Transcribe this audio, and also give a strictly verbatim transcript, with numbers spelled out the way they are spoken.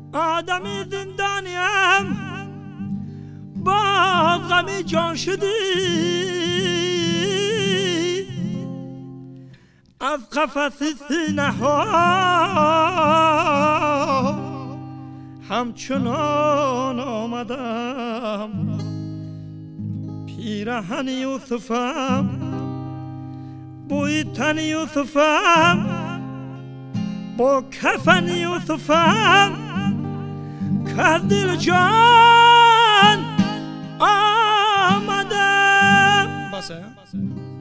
آدمی زندانیم با غمی جان شدی، از قفس سینه ها همچنان آمدم. پیرهن یوسفم، بوی تن یوسفم، با کفن یوسفم که دل جان آمدم. بسه